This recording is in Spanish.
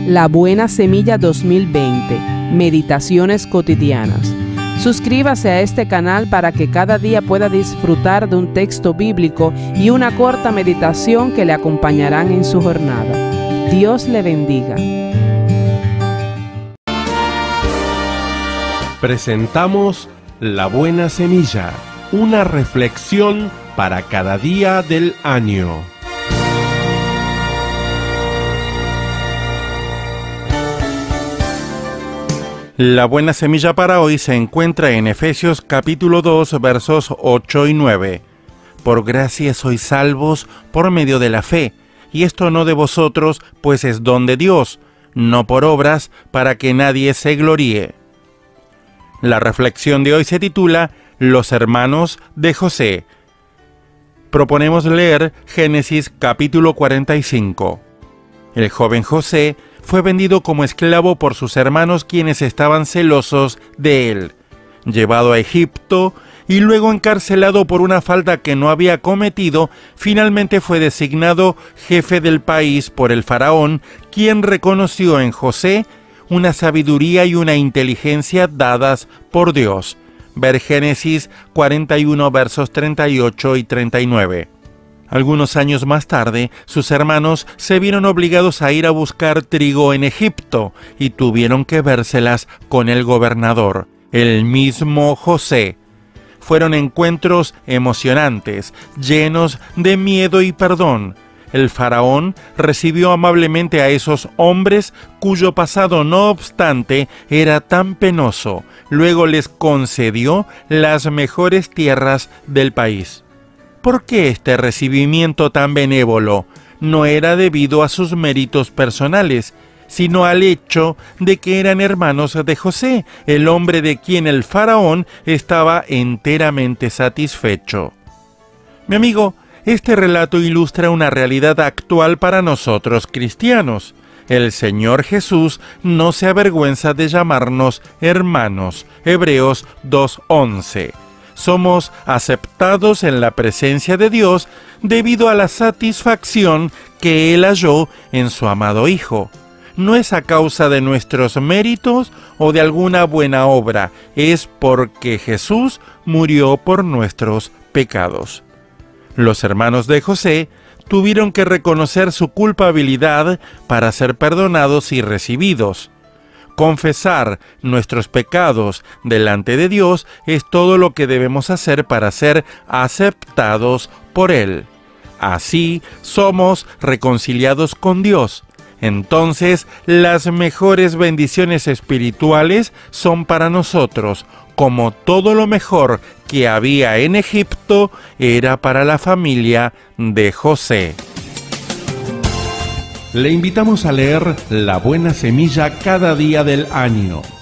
La Buena Semilla 2020, Meditaciones cotidianas. Suscríbase a este canal para que cada día pueda disfrutar de un texto bíblico y una corta meditación que le acompañarán en su jornada. Dios le bendiga. Presentamos La Buena Semilla, una reflexión para cada día del año. La buena semilla para hoy se encuentra en Efesios capítulo 2, versos 8 y 9. Por gracia sois salvos por medio de la fe, y esto no de vosotros, pues es don de Dios, no por obras, para que nadie se gloríe. La reflexión de hoy se titula Los hermanos de José. Proponemos leer Génesis capítulo 45. El joven José fue vendido como esclavo por sus hermanos, quienes estaban celosos de él, llevado a Egipto y luego encarcelado por una falta que no había cometido. Finalmente fue designado jefe del país por el faraón, quien reconoció en José una sabiduría y una inteligencia dadas por Dios. Ver Génesis 41 versos 38 y 39. Algunos años más tarde, sus hermanos se vieron obligados a ir a buscar trigo en Egipto y tuvieron que vérselas con el gobernador, el mismo José. Fueron encuentros emocionantes, llenos de miedo y perdón. El faraón recibió amablemente a esos hombres cuyo pasado, no obstante, era tan penoso. Luego les concedió las mejores tierras del país. ¿Por qué este recibimiento tan benévolo? No era debido a sus méritos personales, sino al hecho de que eran hermanos de José, el hombre de quien el faraón estaba enteramente satisfecho. Mi amigo, este relato ilustra una realidad actual para nosotros cristianos. El Señor Jesús no se avergüenza de llamarnos hermanos. Hebreos 2:11. Somos aceptados en la presencia de Dios debido a la satisfacción que Él halló en su amado Hijo. No es a causa de nuestros méritos o de alguna buena obra, es porque Jesús murió por nuestros pecados. Los hermanos de José tuvieron que reconocer su culpabilidad para ser perdonados y recibidos. Confesar nuestros pecados delante de Dios es todo lo que debemos hacer para ser aceptados por Él. Así somos reconciliados con Dios. Entonces, las mejores bendiciones espirituales son para nosotros, como todo lo mejor que había en Egipto era para la familia de José. Le invitamos a leer La Buena Semilla cada día del año.